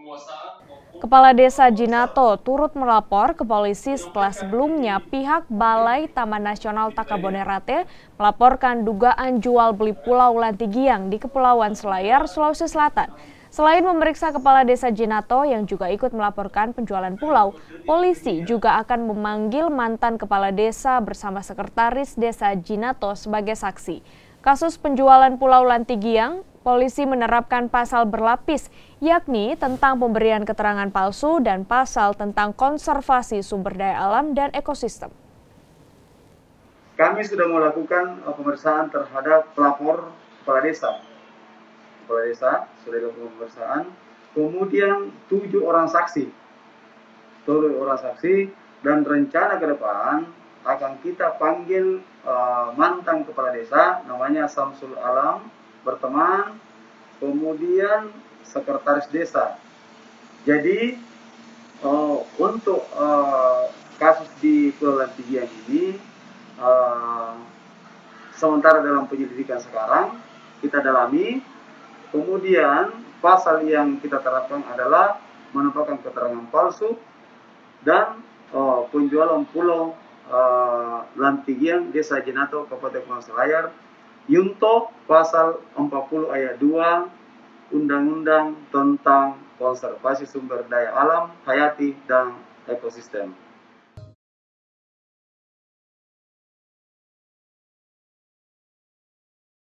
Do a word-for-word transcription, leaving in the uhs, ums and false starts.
Kepala Desa Jinato turut melapor ke polisi setelah sebelumnya pihak Balai Taman Nasional Takabonerate melaporkan dugaan jual beli Pulau Lantigiang di Kepulauan Selayar, Sulawesi Selatan. Selain memeriksa Kepala Desa Jinato yang juga ikut melaporkan penjualan pulau, polisi juga akan memanggil mantan Kepala Desa bersama Sekretaris Desa Jinato sebagai saksi. Kasus penjualan Pulau Lantigiang, polisi menerapkan pasal berlapis, yakni tentang pemberian keterangan palsu dan pasal tentang konservasi sumber daya alam dan ekosistem. Kami sudah melakukan pemeriksaan terhadap pelapor kepala desa. Kepala desa sudah dilakukan pemeriksaan, kemudian tujuh orang saksi, tujuh orang saksi, dan rencana ke depan akan kita panggil uh, mantan kepala desa, namanya Samsul Alam, berteman, kemudian sekretaris desa. Jadi uh, untuk uh, kasus di Pulau Lantigiang ini, uh, sementara dalam penyelidikan sekarang kita dalami. Kemudian pasal yang kita terapkan adalah menampakkan keterangan palsu dan uh, penjualan pulau uh, Lantigiang, Desa Jinato, Kabupaten Kepulauan Selayar, Yunto pasal empat puluh ayat dua Undang-Undang tentang konservasi sumber daya alam, hayati, dan ekosistem.